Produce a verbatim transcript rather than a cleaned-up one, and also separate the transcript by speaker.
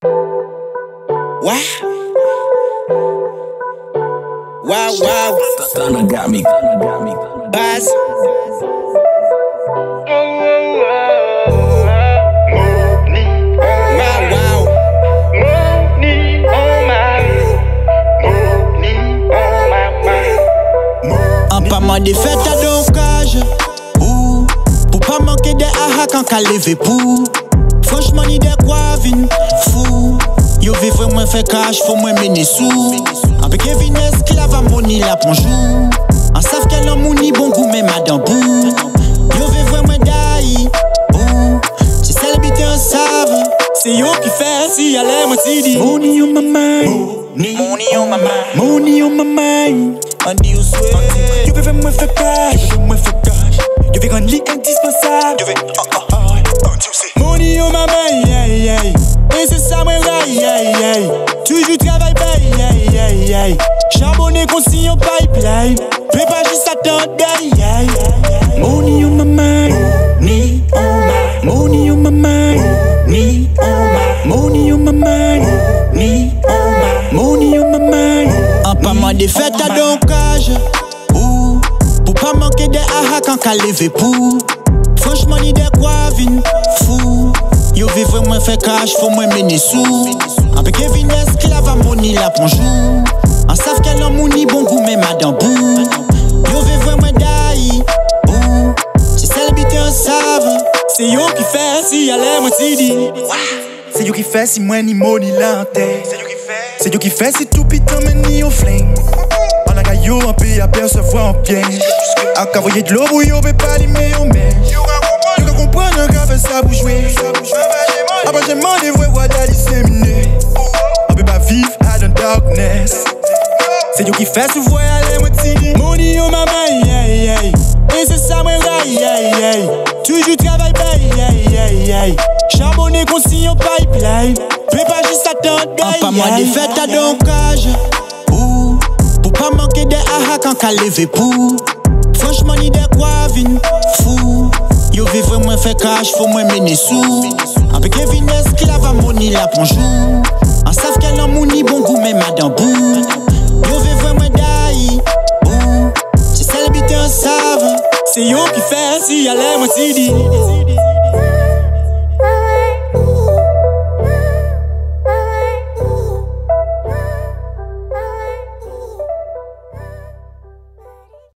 Speaker 1: Wow. Wow, wow.
Speaker 2: Thunder got me. Thunder got me.
Speaker 1: Buzz. Wow, wow. Un pas mal de fêtes à d'occasion. Ouh. Pour pas manquer des aha quand qu'à lever pour. Franchement, ni des quoi vin fou. Yo vivre moins fait cash, faut moins mener sous. Avec Kevin esclave à moni la bonjour. En savent qu'elle a mouni bon goût mais madame bou. Yo vivre moins d'aïe. Ouh. Si celle habite en savent. C'est yo qui fait si elle est moi t'y dit. Money on my mind. Money on my mind. Money on my mind. On dit au souhait. Yo vivre moins fait cash. Yo vivre moins fait cash. Yo vivre un lit indispensable. Yo vivre money on my mind, yeah, yeah. Et c'est ça, moi, yeah, yeah, yeah. Toujours travail, yeah, yeah, yeah. Charbonné, consigne en pipeline. Fais pas juste attendre, yeah, yeah. Money on my mind. Money on my Money on my mind. Money on my Money on my mind. Money on my Money on my mind. Un pas mal de fêtes à d'occasion. Ouh. Pour pas manquer des aha quand qu'à lever pour. Franchement, ni des quoi vin fou. Yo vivre moins fait cash, faut moins mener sous. Avec Kevin esclave à moni la bonjour. En savent qu'elle a mouni bon goût mais madame bou. Yo vivre moins d'aïe. Ouh. Si celle habite en savent. C'est yo qui fait si elle est moi t'y dit.
Speaker 3: C'est yo qui fait si moi ni mot ni lanterne. C'est yo qui fait si tout piton mais ni au flingue. On a gagné un pays à percevoir en piège. A cavoyer de l'eau où yo peut pas limer au mèche. Yo ka comprendre un gars fait ça pour jouer. Après j'ai demandé ouais ouais d'aller disséminer. On peut pas vivre à dans darkness. C'est yo qui fait si vous aller moi t'y dit.
Speaker 1: Money on my mind, yeah, yeah. Et c'est ça moi yeah, yeah, yeah. Toujours travail, yeah, yeah, yeah. Charbonné consigne en pipeline. Fais pas juste attendre, yeah. Un pas mal de fêtes à d'occasion. Ouh. Pour pas manquer des aha quand qu'à lever pour. Franchement, ni des quoi vin fou. Yo vivre moins fait cash, faut moins mener sous. Avec Kevin esclave à moni la bonjour. En savent qu'elle a mouni bon goût mais madame bou. Yo vivre moins d'aïe. Ouh. Si celle habite en savent. C'est yo qui fait si elle est moi t'y dit.